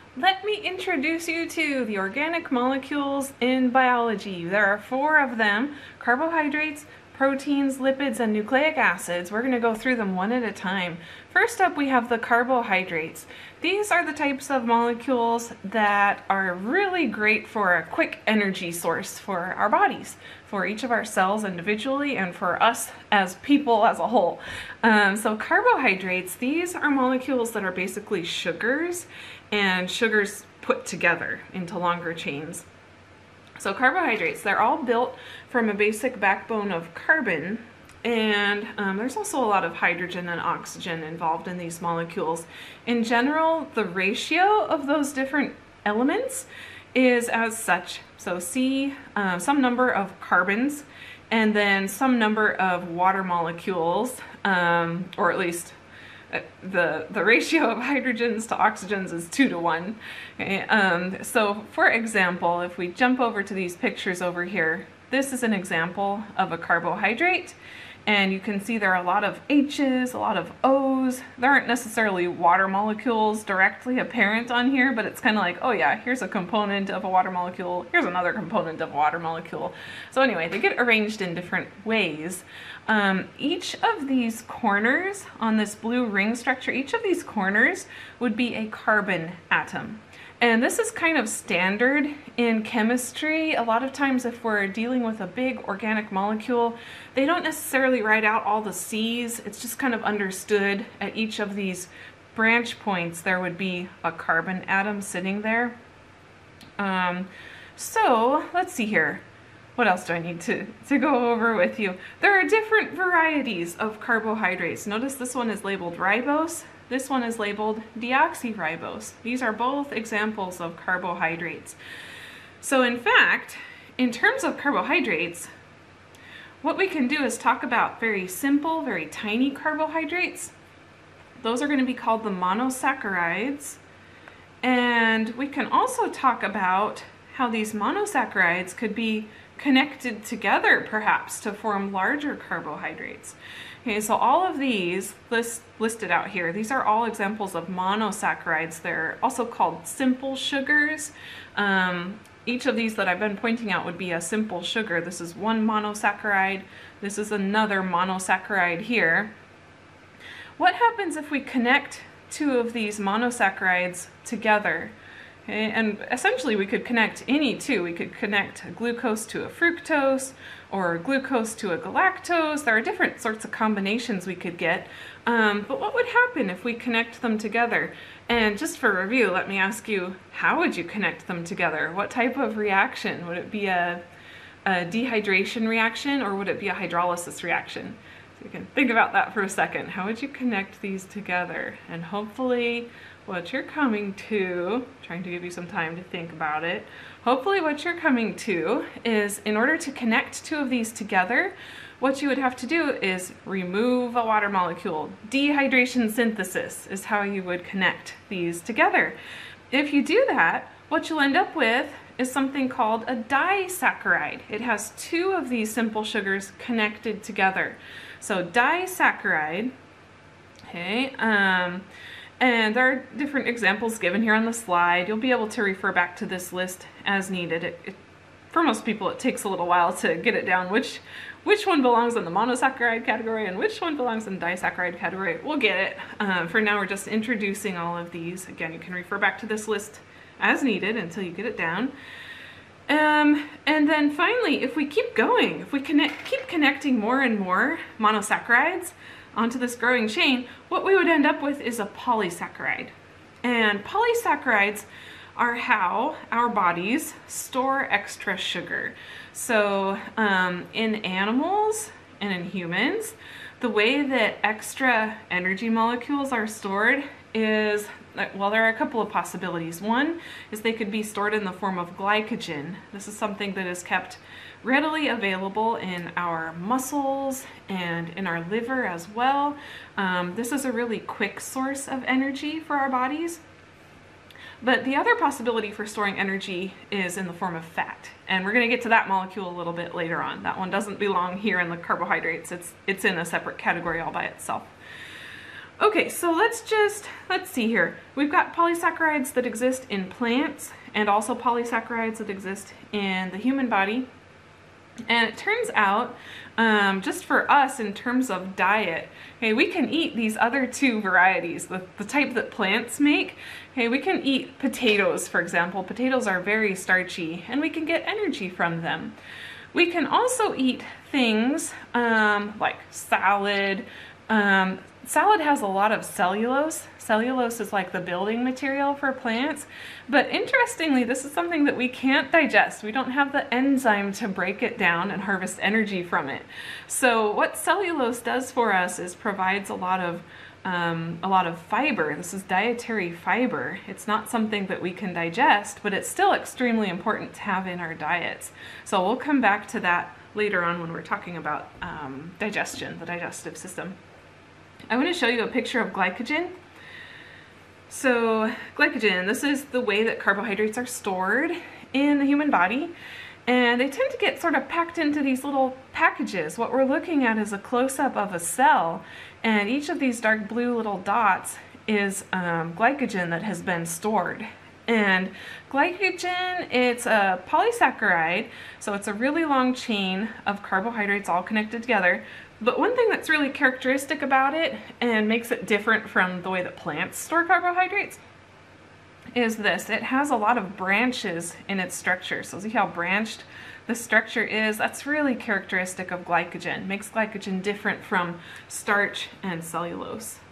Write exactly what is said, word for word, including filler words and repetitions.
Let me introduce you to the organic molecules in biology. There are four of them: carbohydrates, proteins, lipids, and nucleic acids. We're going to go through them one at a time. First up, we have the carbohydrates. These are the types of molecules that are really great for a quick energy source for our bodies, for each of our cells individually, and for us as people as a whole. Um, so carbohydrates, these are molecules that are basically sugars, and sugars put together into longer chains. So carbohydrates, they're all built from a basic backbone of carbon, and um, there's also a lot of hydrogen and oxygen involved in these molecules. In general, the ratio of those different elements is as such. So C, uh, some number of carbons, and then some number of water molecules, um, or at least the the ratio of hydrogens to oxygens is two to one. Okay? Um, so for example, if we jump over to these pictures over here, this is an example of a carbohydrate, and you can see there are a lot of H's, a lot of O's. There aren't necessarily water molecules directly apparent on here, but it's kind of like, oh yeah, here's a component of a water molecule, here's another component of a water molecule. So anyway, they get arranged in different ways. Um, each of these corners on this blue ring structure, each of these corners would be a carbon atom. And this is kind of standard in chemistry. A lot of times if we're dealing with a big organic molecule, they don't necessarily write out all the C's. It's just kind of understood at each of these branch points there would be a carbon atom sitting there. Um, so let's see here. What else do I need to, to go over with you? There are different varieties of carbohydrates. Notice this one is labeled ribose. This one is labeled deoxyribose. These are both examples of carbohydrates. So in fact, in terms of carbohydrates, what we can do is talk about very simple, very tiny carbohydrates. Those are going to be called the monosaccharides. And we can also talk about how these monosaccharides could be connected together perhaps to form larger carbohydrates. Okay, so all of these list, listed out here, these are all examples of monosaccharides. They're also called simple sugars. Um, each of these that I've been pointing out would be a simple sugar. This is one monosaccharide. This is another monosaccharide here. What happens if we connect two of these monosaccharides together? Okay, and essentially we could connect any two. We could connect a glucose to a fructose, or glucose to a galactose. There are different sorts of combinations we could get. Um, but what would happen if we connect them together? And just for review, let me ask you, how would you connect them together? What type of reaction? Would it be a, a dehydration reaction, or would it be a hydrolysis reaction? So you can think about that for a second. How would you connect these together? And hopefully what you're coming to, trying to give you some time to think about it, hopefully what you're coming to is, in order to connect two of these together, what you would have to do is remove a water molecule. Dehydration synthesis is how you would connect these together. If you do that, what you'll end up with is something called a disaccharide. It has two of these simple sugars connected together. So disaccharide, okay, um, and there are different examples given here on the slide. You'll be able to refer back to this list as needed. It, it, for most people, it takes a little while to get it down which which one belongs in the monosaccharide category and which one belongs in the disaccharide category. We'll get it. Um, for now, we're just introducing all of these. Again, you can refer back to this list as needed until you get it down. Um, and then finally, if we keep going, if we connect, keep connecting more and more monosaccharides onto this growing chain, what we would end up with is a polysaccharide. And polysaccharides are how our bodies store extra sugar. So um, in animals and in humans, the way that extra energy molecules are stored is, well, there are a couple of possibilities. One is they could be stored in the form of glycogen. This is something that is kept readily available in our muscles and in our liver as well. Um, this is a really quick source of energy for our bodies. But the other possibility for storing energy is in the form of fat. And we're going to get to that molecule a little bit later on. That one doesn't belong here in the carbohydrates. It's, it's in a separate category all by itself. Okay, so let's just, let's see here. We've got polysaccharides that exist in plants and also polysaccharides that exist in the human body. And it turns out, um, just for us in terms of diet, okay, we can eat these other two varieties, the, the type that plants make. Okay, we can eat potatoes, for example. Potatoes are very starchy and we can get energy from them. We can also eat things um, like salad. Um, salad has a lot of cellulose. Cellulose is like the building material for plants. But interestingly, this is something that we can't digest. We don't have the enzyme to break it down and harvest energy from it. So what cellulose does for us is provides a lot of um, a lot of fiber. This is dietary fiber. It's not something that we can digest, but it's still extremely important to have in our diets. So we'll come back to that later on when we're talking about um, digestion, the digestive system. I want to show you a picture of glycogen. So glycogen, this is the way that carbohydrates are stored in the human body, and they tend to get sort of packed into these little packages. What we're looking at is a close-up of a cell, and each of these dark blue little dots is um, glycogen that has been stored. And glycogen, it's a polysaccharide, so it's a really long chain of carbohydrates all connected together. But one thing that's really characteristic about it and makes it different from the way that plants store carbohydrates is this. It has a lot of branches in its structure. So see how branched the structure is? That's really characteristic of glycogen. Makes glycogen different from starch and cellulose.